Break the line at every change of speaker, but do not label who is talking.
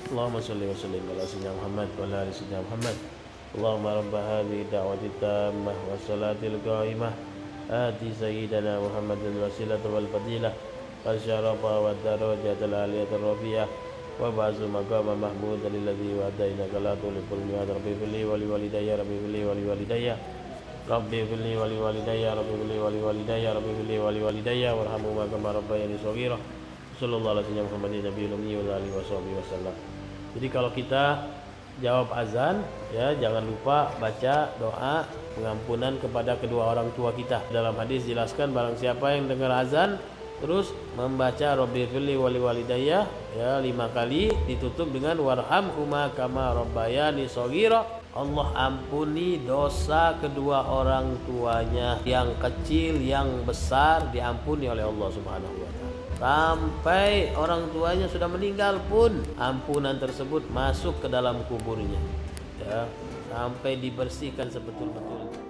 Allahumma shalli wa sallim ala sayyidina Muhammad wa ala ali sayyidina Muhammad. Allahumma rabb hadhihi da'wati tammah wa salatil qa'imah ati sayyidina Muhammadin wasilata wal fadilah wa syarafa wa darajatal aliyatir rafi'ah wa ba'zu maqama mahmudan alladhi wa'adaina la tulqul mi'ad rabbi fili wa li walidayya rabbi fili wa li walidayya rabbi fili wa li walidayya rabbi fili wa li walidayya rabbi fili wa li walidayya warhamhuma kama rabbayani shaghira. Sallallahu alaihi wasallam Muhammadin nabiyil ummi wa alihi wasallam. Jadi kalau kita jawab azan, ya jangan lupa baca doa pengampunan kepada kedua orang tua kita. Dalam hadis jelaskan barang siapa yang dengar azan terus membaca Rabbi firli wali walidayya ya 5 kali ditutup dengan warhamhuma kama rabbayani shaghira. Allah ampuni dosa kedua orang tuanya, yang kecil yang besar diampuni oleh Allah Subhanahu wa taala. Sampai orang tuanya sudah meninggal pun ampunan tersebut masuk ke dalam kuburnya, ya, sampai dibersihkan sebetul-betulnya.